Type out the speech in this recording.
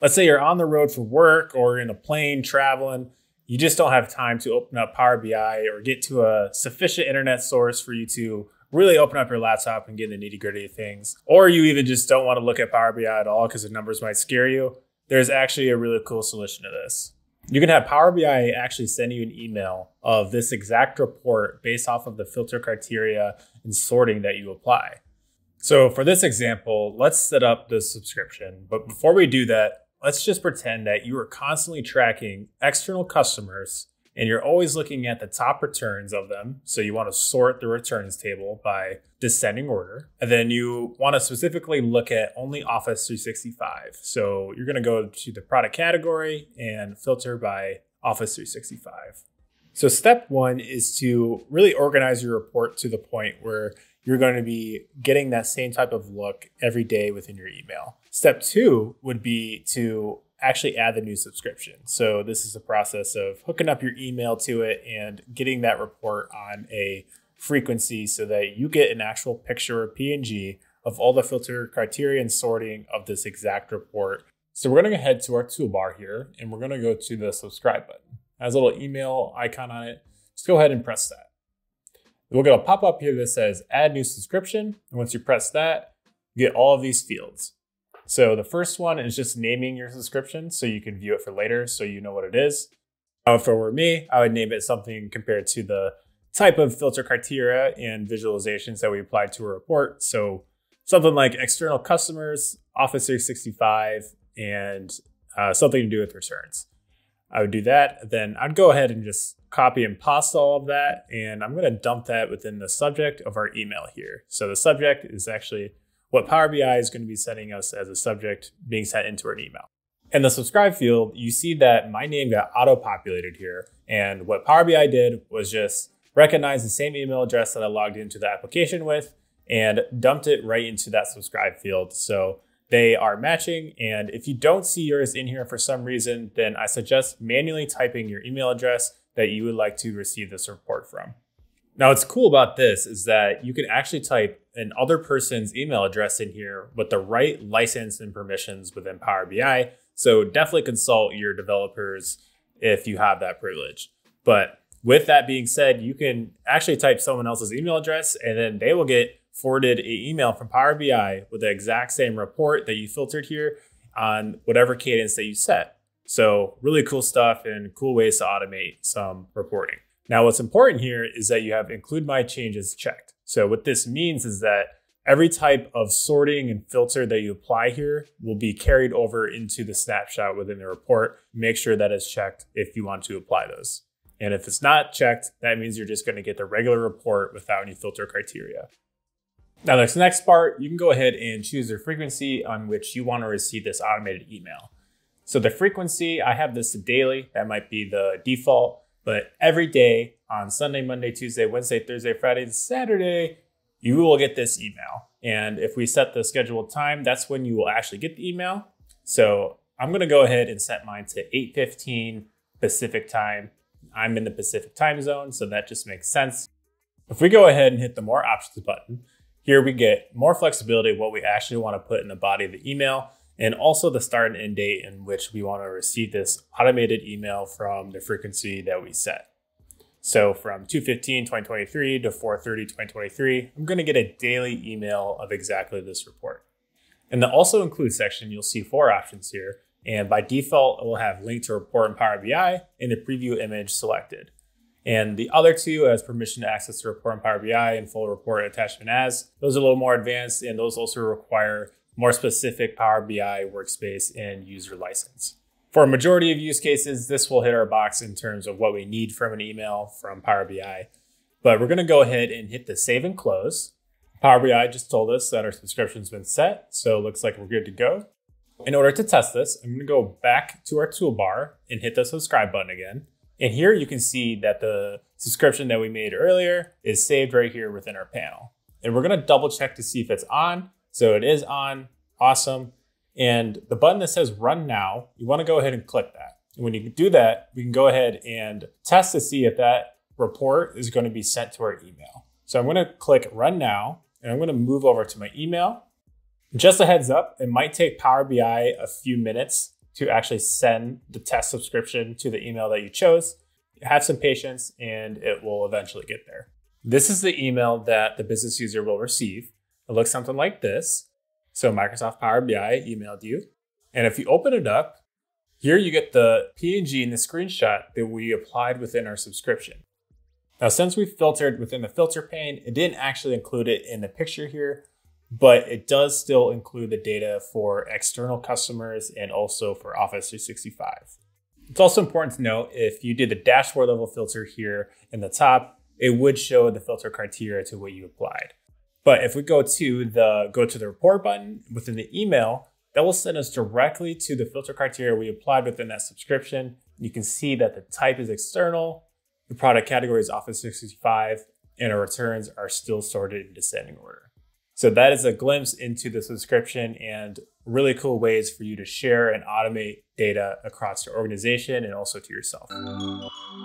Let's say you're on the road for work or in a plane traveling. You just don't have time to open up Power BI or get to a sufficient internet source for you to really open up your laptop and get in the nitty gritty of things. Or you even just don't want to look at Power BI at all because the numbers might scare you. There's actually a really cool solution to this. You can have Power BI actually send you an email of this exact report based off of the filter criteria and sorting that you apply. So for this example, let's set up the subscription. But before we do that, let's just pretend that you are constantly tracking external customers and you're always looking at the top returns of them. So you want to sort the returns table by descending order. And then you want to specifically look at only Office 365. So you're going to go to the product category and filter by Office 365. So step one is to really organize your report to the point where you're going to be getting that same type of look every day within your email. Step two would be to actually add the new subscription. So this is the process of hooking up your email to it and getting that report on a frequency so that you get an actual picture or PNG of all the filter criteria and sorting of this exact report. So we're going to head to our toolbar here and we're going to go to the subscribe button. It has a little email icon on it. Just go ahead and press that. We'll get a pop-up here that says add new subscription. And once you press that, you get all of these fields. So the first one is just naming your subscription so you can view it for later so you know what it is. If it were me, I would name it something compared to the type of filter criteria and visualizations that we applied to a report. So something like external customers, Office 365, and something to do with returns. I would do that. Then I'd go ahead and just copy and paste all of that. And I'm going to dump that within the subject of our email here. So the subject is actually what Power BI is going to be sending us as a subject being sent into an email. In the subscribe field, you see that my name got auto-populated here. And what Power BI did was just recognize the same email address that I logged into the application with and dumped it right into that subscribe field. So they are matching. And if you don't see yours in here for some reason, then I suggest manually typing your email address that you would like to receive this report from. Now, what's cool about this is that you can actually type an other person's email address in here with the right license and permissions within Power BI. So definitely consult your developers if you have that privilege. But with that being said, you can actually type someone else's email address and then they will get forwarded an email from Power BI with the exact same report that you filtered here on whatever cadence that you set. So really cool stuff and cool ways to automate some reporting. Now, what's important here is that you have include my changes checked. So what this means is that every type of sorting and filter that you apply here will be carried over into the snapshot within the report. Make sure that it's checked if you want to apply those. And if it's not checked, that means you're just going to get the regular report without any filter criteria. Now, this next part, you can go ahead and choose the frequency on which you want to receive this automated email. So the frequency, I have this daily. That might be the default. But every day on Sunday, Monday, Tuesday, Wednesday, Thursday, Friday, and Saturday, you will get this email. And if we set the scheduled time, that's when you will actually get the email. So I'm going to go ahead and set mine to 8:15 Pacific time. I'm in the Pacific time zone, so that just makes sense. If we go ahead and hit the more options button, here we get more flexibility of what we actually want to put in the body of the email, and also the start and end date in which we want to receive this automated email from the frequency that we set. So from 2/15/2023 to 4/30/2023, I'm going to get a daily email of exactly this report. In the also include section, you'll see 4 options here. And by default, it will have link to report in Power BI and the preview image selected. And the other 2 has permission to access the report in Power BI and full report attachment as. Those are a little more advanced, and those also require more specific Power BI workspace and user license. For a majority of use cases, this will hit our box in terms of what we need from an email from Power BI. But we're going to go ahead and hit the save and close. Power BI just told us that our subscription's been set, so it looks like we're good to go. In order to test this, I'm going to go back to our toolbar and hit the subscribe button again. And here you can see that the subscription that we made earlier is saved right here within our panel. And we're going to double check to see if it's on. So it is on. Awesome. And the button that says run now, you want to go ahead and click that. And when you do that, we can go ahead and test to see if that report is going to be sent to our email. So I'm going to click run now, and I'm going to move over to my email. Just a heads up, it might take Power BI a few minutes to actually send the test subscription to the email that you chose. Have some patience and it will eventually get there. This is the email that the business user will receive. It looks something like this. So Microsoft Power BI emailed you. And if you open it up, here you get the PNG and the screenshot that we applied within our subscription. Now, since we filtered within the filter pane, it didn't actually include it in the picture here, but it does still include the data for external customers and also for Office 365. It's also important to note if you did the dashboard level filter here in the top, it would show the filter criteria to what you applied. But if we go to the report button within the email, that will send us directly to the filter criteria we applied within that subscription. You can see that the type is external, the product category is Office 365, and our returns are still sorted in descending order. So that is a glimpse into the subscription and really cool ways for you to share and automate data across your organization and also to yourself.